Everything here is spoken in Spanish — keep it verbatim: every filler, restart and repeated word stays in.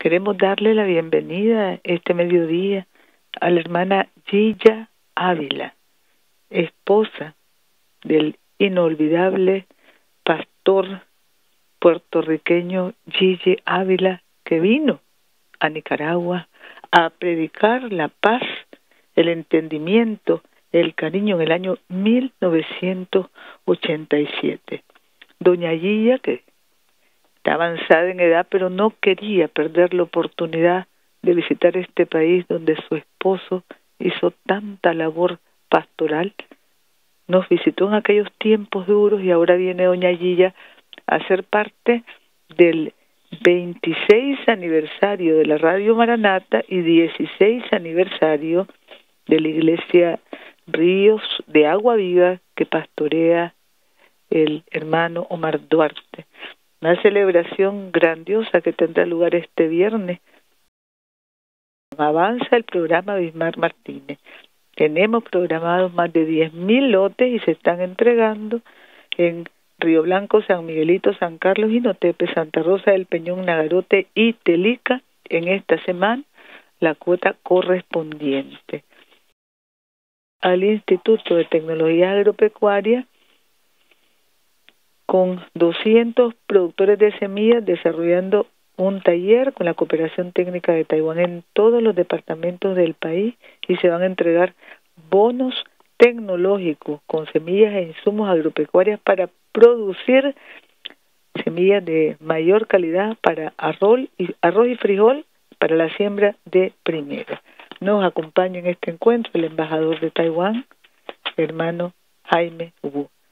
Queremos darle la bienvenida este mediodía a la hermana Gilla Ávila, esposa del inolvidable pastor puertorriqueño Gille Ávila, que vino a Nicaragua a predicar la paz, el entendimiento, el cariño en el año mil novecientos ochenta y siete. Doña Gilla, que está avanzada en edad, pero no quería perder la oportunidad de visitar este país donde su esposo hizo tanta labor pastoral. Nos visitó en aquellos tiempos duros y ahora viene doña Gilla a ser parte del veintiséis aniversario de la Radio Maranata y dieciséis aniversario de la Iglesia Ríos de Agua Viva que pastorea el hermano Omar Duarte. Una celebración grandiosa que tendrá lugar este viernes. Avanza el programa Bismar Martínez. Tenemos programados más de diez mil lotes y se están entregando en Río Blanco, San Miguelito, San Carlos, Jinotepe, Santa Rosa del Peñón, Nagarote y Telica en esta semana la cuota correspondiente. Al Instituto de Tecnología Agropecuaria, con doscientos productores de semillas desarrollando un taller con la cooperación técnica de Taiwán en todos los departamentos del país, y se van a entregar bonos tecnológicos con semillas e insumos agropecuarios para producir semillas de mayor calidad para arroz y, arroz y frijol para la siembra de primera. Nos acompaña en este encuentro el embajador de Taiwán, hermano Jaime Wu.